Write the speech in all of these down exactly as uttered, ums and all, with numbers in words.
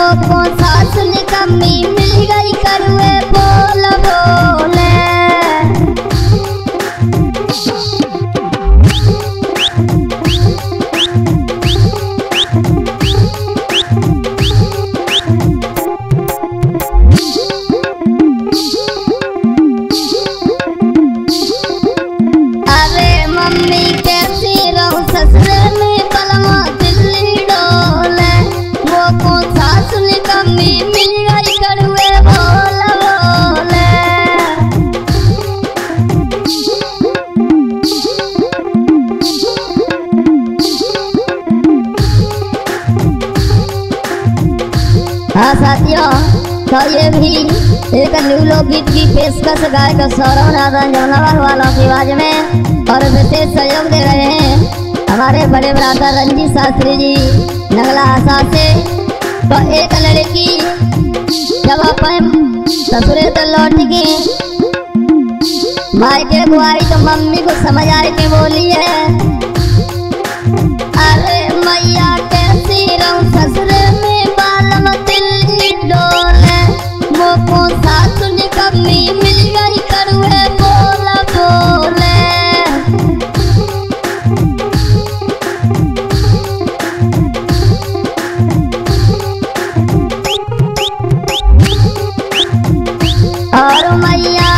मोको सास निकम्मी मिल गई कड़वे बोल बोले। अरे मम्मी कैसी रहूं ससुरे में बलमा दिल्ली डोले, मोको सास निकम्मी मिल गई कड़वे बोल बोले। हाँ साथियों, तो ये भी एक न्यू लोकगीत की पेशकश गायक सौरभ नारायण जमुनाबाद वालों की आवाज में, और विशेष सहयोग दे रहे हैं हमारे बड़े भ्राता रंजीत शास्त्री जी नगला आशा से। तो एक लड़की जब अपन ससुरे तो लौट के मायके को आई तो मम्मी को समझ आए के बोली है, अरे मैया कैसी रहूं ससुरे में बालम दिल्ली डोले, मोको सास निकम्मी मिल गई कड़वे बोल बोले। और मैया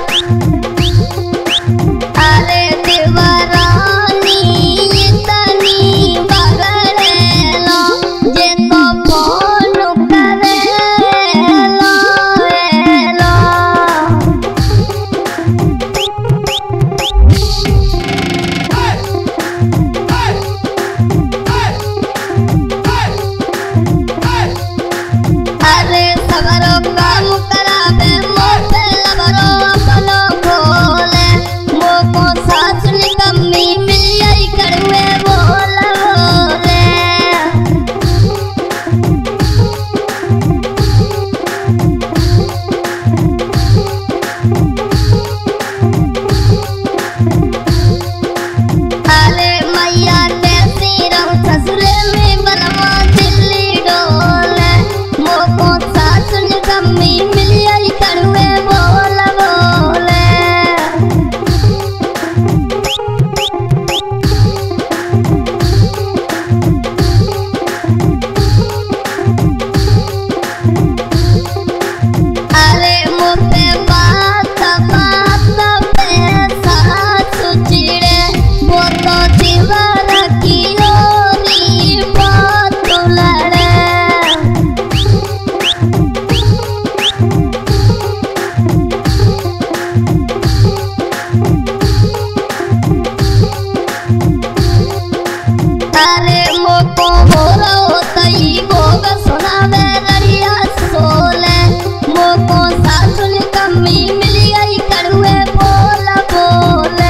अरे देवरानी इतनी बगड़ेलो, जे तो फोन करेलो एलो। अरे सगरो काम करावे मोटे लबरो अपनो बोले, मोको सास निकम्मी मिल गई कड़वे बोल बोले। अरे मैया कैसी रहूं ससुरे में बलमा दिल्ली डोले, मोको सास निकम्मी मिल गई कड़वे बोल बोले। अरे मुझे बात बात पे सासु चिड़े, वो तो दीवार की ओरी बात लड़े। अरे मोको बोरो तई भोग सुनावे लड़िया सोले, मोको सास निकम्मी मिल गई कड़वे बोल बोले।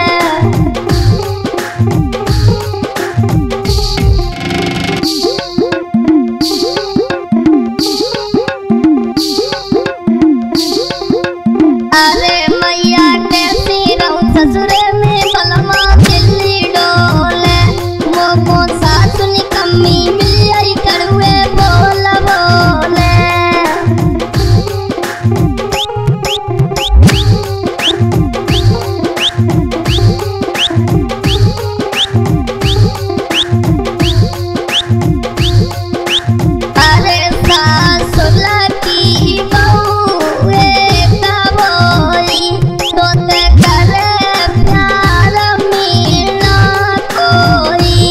अरे मैया कैसी रहूं ससुरे में बलमा दिल्ली डोले, मोको सास निकम्मी मिल गई कड़वे बोल बोले। अरे सासुला की बहू एक बोली, तोते करे प्यार मीना कोई।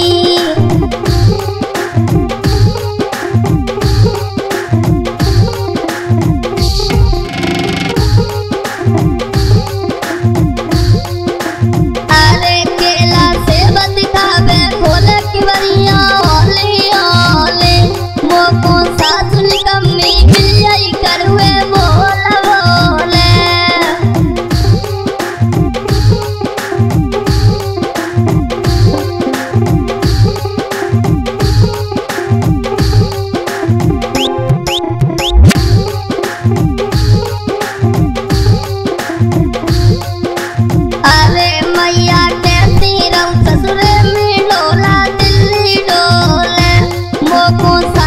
अरे केला सेब दिखावे बोले कि बढ़िया ओले ओले, मोको सास निकम्मी मिल गई कड़वे बोल बोले। अरे मैया कैसी रहूं ससुरे में डोला दिल्ली डोले, मोको